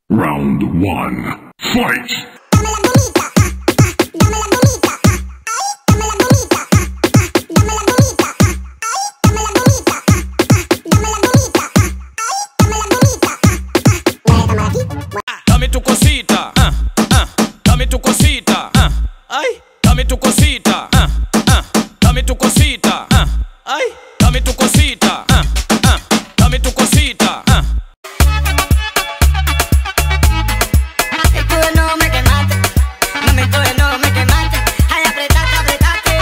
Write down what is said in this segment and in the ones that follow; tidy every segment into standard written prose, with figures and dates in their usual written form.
Round 1. Fight! Dame tu cosita, dame tu cosita, ay, dame tu cosita, dame tu cosita, ay, dame tu cosita, dame tu cosita. Tú no me quemaste, mami, tú no me quemaste, ay, apretaste, apretaste.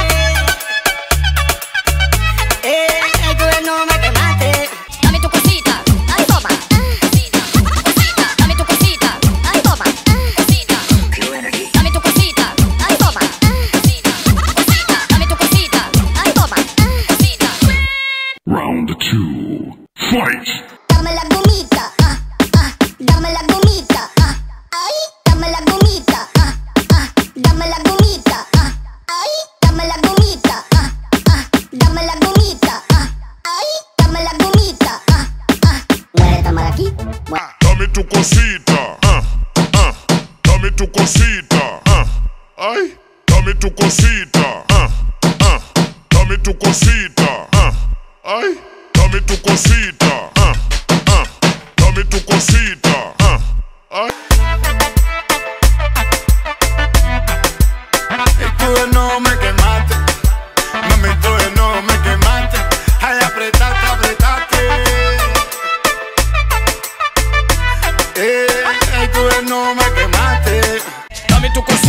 Tú no me quemaste. Dame tu cosita, ay toma. Cosita, dame tu cosita, ay toma. Cosita, dame tu cosita, ay toma. Cosita, dame tu cosita, ay toma. Cosita. Round 2. Fight! Dame la gomita, dame la gomita, ay, dame la gomita, dame la gomita, ay, dame la gomita, dame la gomita, ay, dame la gomita, muere tomar aquí, Dame tu cosita, dame tu cosita, ay, dame tu cosita, dame tu cosita, ay, dame tu cosita, dame tu cosita, ay. Tú no me quemaste, mami, tú no me quemaste, ay, apretaste, apretaste. Tú no me quemaste. Dame tu cosita.